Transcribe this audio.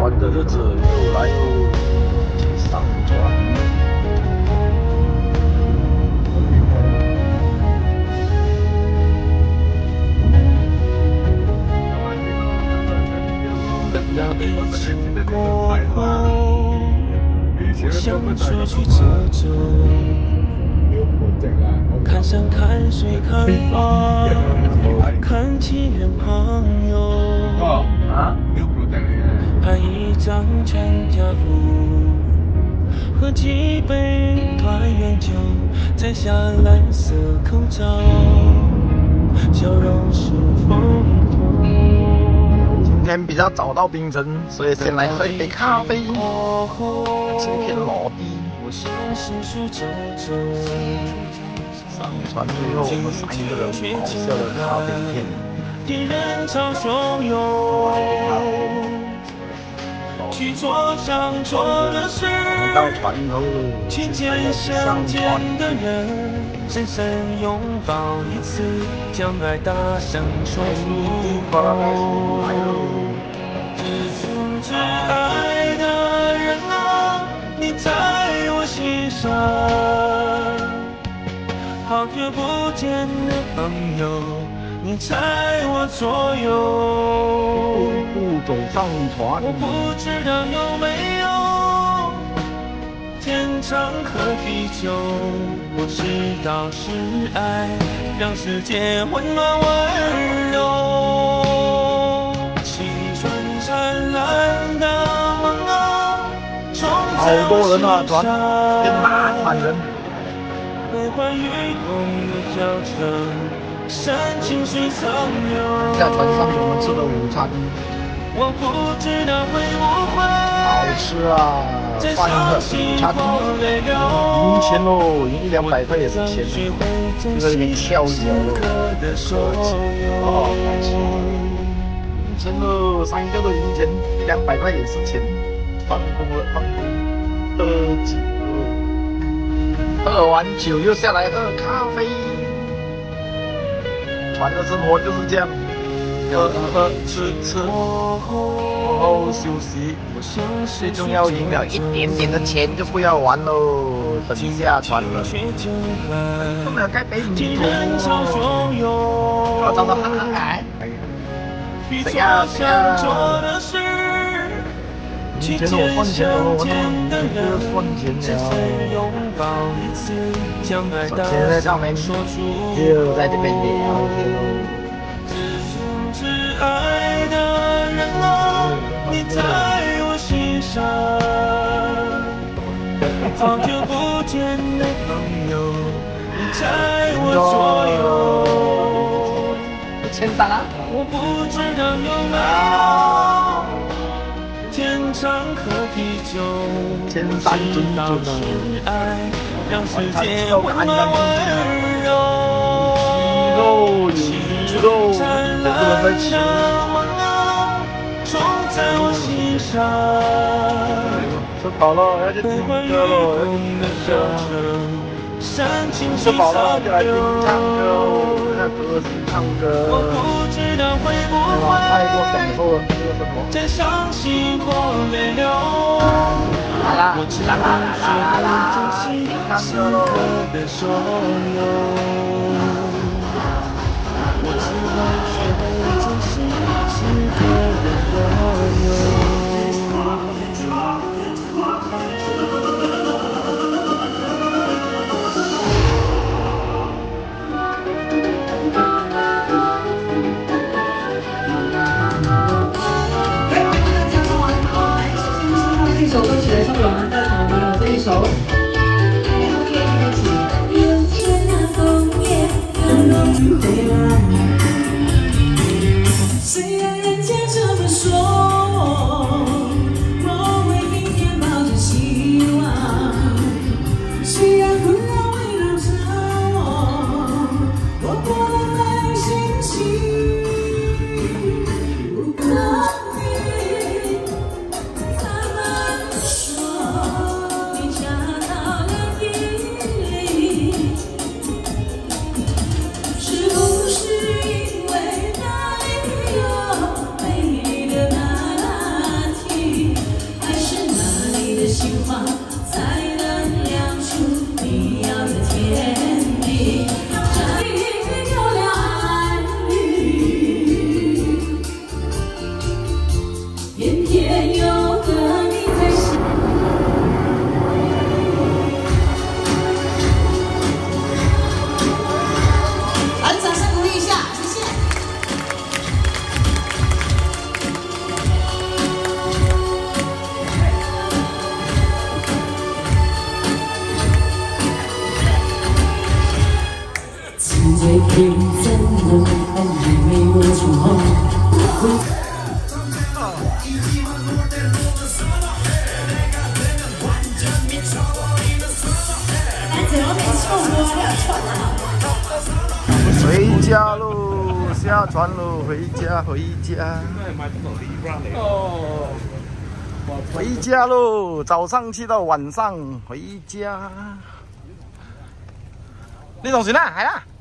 船的日子又来喽，去上船。 等疫情过后，我想出去走走，看山看水看花，看亲人朋友，拍一张全家福，喝几杯团圆酒，摘下蓝色口罩，笑容是风头。 今天比较早到槟城，所以先来喝一杯咖啡，吃一片裸地。上船最后，我们3个人咆哮的咖啡店。 人潮汹涌，去做想做的事。 到船头， 去见想见的人，深深拥抱一次，将爱大声说出口。挚爱的人啊，你在我心上，好久不见的朋友，你在我左右。 一步走上船， 我不知道有没有天长和地久，我知道是爱让世界温暖温柔。青春灿烂的梦啊，种在我心上。 满人。 悲欢与共的交成，山清水长流。 在船上我们吃的午餐， 我不知道会不会好吃啊！饭和午餐，赢钱喽，赢100-200块也是钱，就在里面跳一跳喽，哦，开心！赢钱喽，3个都赢钱，200块也是钱，放工了，放工，喝酒，喝完酒又下来喝咖啡，船的生活就是这样。喝喝吃吃，过后休息。最重要，赢了一点点的钱就不要玩喽，等下船了。都没有盖杯米图，我找到海。怎样？以前我算钱了，我都不要算钱了。算钱在上面，就在这边聊天喽。 挚爱的人啊，你在我心上，好久不见的朋友，你在我左右。 签单啊！ 我不知道有没有天长和地久， 签单准是爱让世界温暖温柔。 鸡肉，很多人在吃。 种在我心上， 吃饱了要去听歌了，吃饱了就来听唱歌喽，在歌厅唱歌。 我不知道会不会太过享受了这个生活。 在伤心或泪流，我只会学会珍惜此刻的所有。我只会学会珍惜此刻的所有。 这首歌曲的唱完，在场没有这一首。虽然人家这么说。 发，才能亮出你要的天地。这里有了爱侣，偏偏有个你在心。来，掌声鼓励一下，谢谢。 情节变真了，但也没有出红。 回家喽，下船喽，回家回家。回家喽，早上去到晚上回家。呢同船啦，係啦。